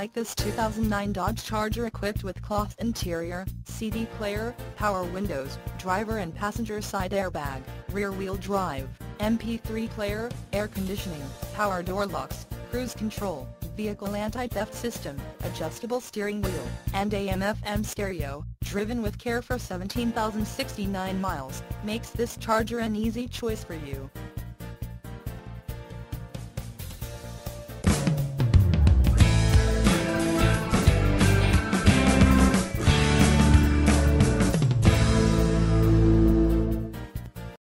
like this 2009 Dodge Charger equipped with cloth interior, CD player, power windows, driver and passenger side airbag, rear-wheel drive, MP3 player, air conditioning, power door locks, cruise control, vehicle anti-theft system, adjustable steering wheel, and AM/FM stereo, driven with care for 17,069 miles, makes this Charger an easy choice for you.